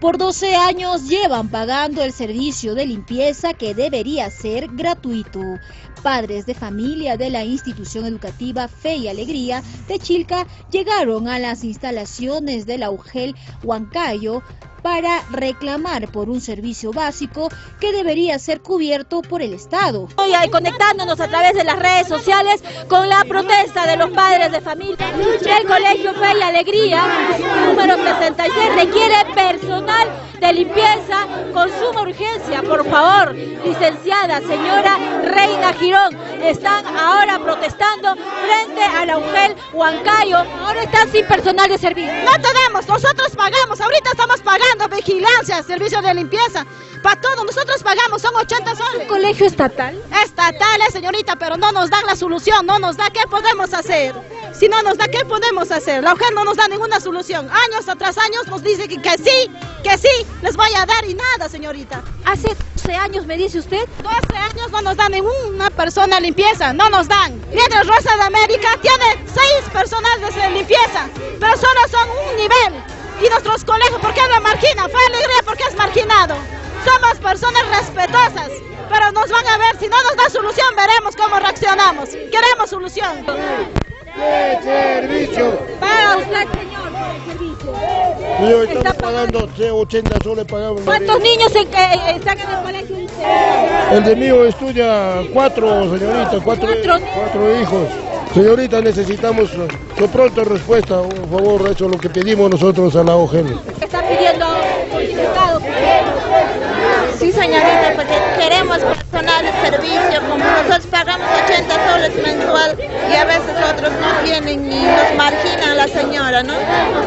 Por 12 años llevan pagando el servicio de limpieza que debería ser gratuito. Padres de familia de la institución educativa Fe y Alegría de Chilca llegaron a las instalaciones de la UGEL Huancayo para reclamar por un servicio básico que debería ser cubierto por el Estado. Hoy conectándonos a través de las redes sociales con la protesta de los padres de familia del Colegio Fe y Alegría, número 76, requiere personal de limpieza con suma urgencia. Por favor, licenciada señora Reina Girón, están ahora protestando frente a la UGEL Huancayo. Ahora están sin personal de servicio. No tenemos, nosotros pagamos, ahorita estamos pagando vigilancia, servicio de limpieza, para todo, nosotros pagamos, son 80 soles. ¿Un colegio estatal? Estatal, señorita, pero no nos dan la solución, no nos da, ¿qué podemos hacer? Si no nos da, ¿qué podemos hacer? La UGEL no nos da ninguna solución, años tras años nos dice que sí, les voy a dar y nada, señorita. Hace 12 años, me dice usted. 12 años no nos dan ninguna persona de limpieza, no nos dan. Mientras Rosa de América tiene 6 personas de limpieza, pero solo son un nivel. Y nuestros colegios, ¿por qué lo marginan? Fue Alegría, ¿por qué es marginado? Somos personas respetuosas, pero nos van a ver, si no nos da solución, veremos cómo reaccionamos. Queremos solución. ¿Qué servicio? Para usted, señor, el servicio. Yo estamos pagando 80 soles pagamos. ¿Cuántos niños están en el colegio? El de mío estudia 4, señorita, 4 hijos. Señorita, necesitamos su pronta respuesta, por favor, eso es lo que pedimos nosotros a la UGEL. ¿Qué están pidiendo certificado? Sí, señorita, porque queremos personal de servicio, como nosotros pagamos 80 soles mensual y a veces otros no tienen y nos marginan a la señora, ¿no?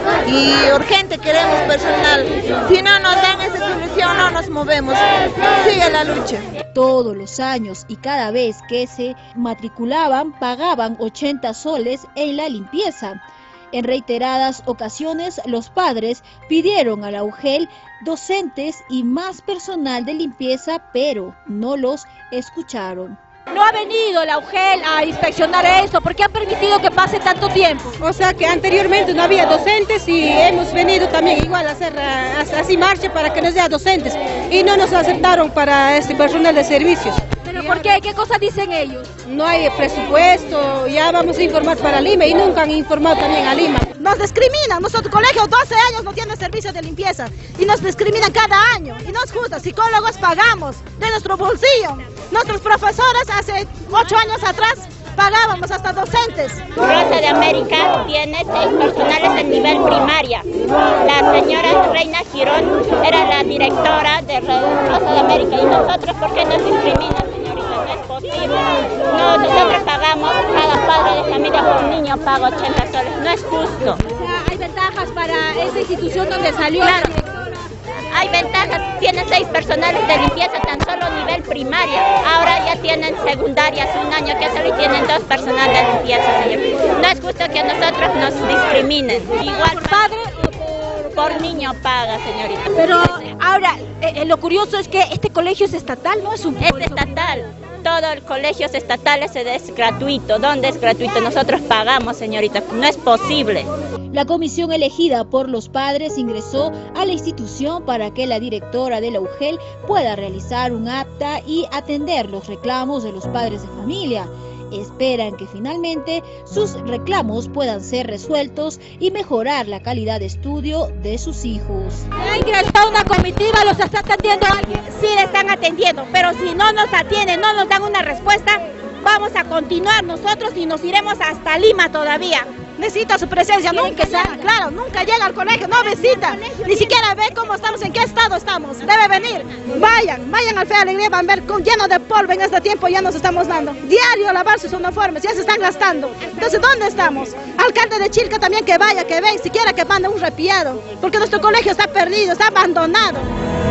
Y urgente queremos personal, si no nos dan esa solución no nos movemos, sigue la lucha. Todos los años y cada vez que se matriculaban pagaban 80 soles en la limpieza. En reiteradas ocasiones los padres pidieron a la UGEL docentes y más personal de limpieza, pero no los escucharon. No ha venido la UGEL a inspeccionar eso, ¿por qué han permitido que pase tanto tiempo? O sea que anteriormente no había docentes y hemos venido también igual a hacer así marcha para que nos dé docentes y no nos aceptaron para este personal de servicios. ¿Pero por qué? ¿Qué cosas dicen ellos? No hay presupuesto, ya vamos a informar para Lima y nunca han informado también a Lima. Nos discriminan, nuestro colegio 12 años no tiene servicio de limpieza y nos discriminan cada año y no es justo, psicólogos pagamos de nuestro bolsillo, nuestros profesores hace 8 años atrás pagábamos hasta docentes. Rosa de América tiene 6 personales de nivel primaria. La señora Reina Girón era la directora de Rosa de América y nosotros, ¿por qué nos discriminan, señorita? No es posible. No, nosotros pagamos, cada padre de familia por un niño paga 80 soles, no es justo. O sea, hay ventajas para esa institución donde salió. Claro. Hay ventajas, tienen 6 personales de limpieza tan solo a nivel primaria, ahora ya tienen secundaria, hace un año que solo y tienen 2 personales de limpieza, señor. No es justo que a nosotros nos discriminen, igual ¿Por padre o por niño paga, señorita. Pero ahora, lo curioso es que este colegio es estatal, no es un Es estatal, todo el colegio es estatal, ese es gratuito. ¿Dónde es gratuito? Nosotros pagamos, señorita, no es posible. La comisión elegida por los padres ingresó a la institución para que la directora de la UGEL pueda realizar un acta y atender los reclamos de los padres de familia. Esperan que finalmente sus reclamos puedan ser resueltos y mejorar la calidad de estudio de sus hijos. Ha ingresado una comitiva, ¿los está atendiendo alguien? Sí, le están atendiendo, pero si no nos atienden, no nos dan una respuesta, vamos a continuar nosotros y nos iremos hasta Lima todavía. Necesita su presencia, nunca llega, claro, nunca llega al colegio, no visita, ni siquiera ve cómo estamos, en qué estado estamos, debe venir. Vayan al Fe y Alegría, van a ver lleno de polvo en este tiempo ya nos estamos dando. Diario lavar sus uniformes, ya se están gastando. Entonces, ¿dónde estamos? Alcalde de Chilca también que vaya, que ve, siquiera que mande un repiado, porque nuestro colegio está perdido, está abandonado.